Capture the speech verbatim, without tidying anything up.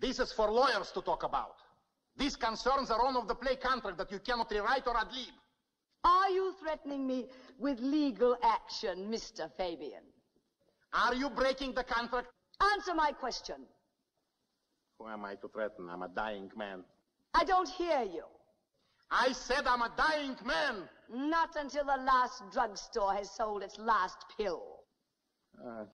This is for lawyers to talk about. This concerns the run of the play contract that you cannot rewrite or ad lib. Are you threatening me with legal action, Mister Fabian? Are you breaking the contract? Answer my question. Who am I to threaten? I'm a dying man. I don't hear you. I said I'm a dying man. Not until the last drugstore has sold its last pill. Uh,